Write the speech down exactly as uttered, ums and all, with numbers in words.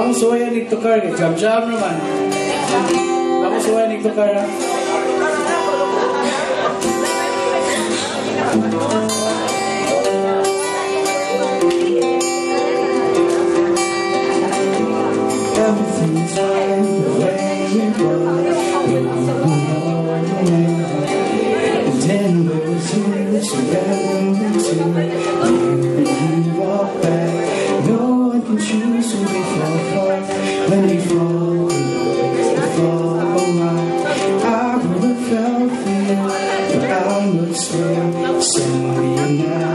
Kamu suaya nih tukar, jam-jam naman. Kamu suaya nih tukar. Everything's right the way it was. And then we were two, so then we were two. When you walk back, no one can choose who they fall for. When they fall, they fall right. I would have felt for you, but I was still somebody now.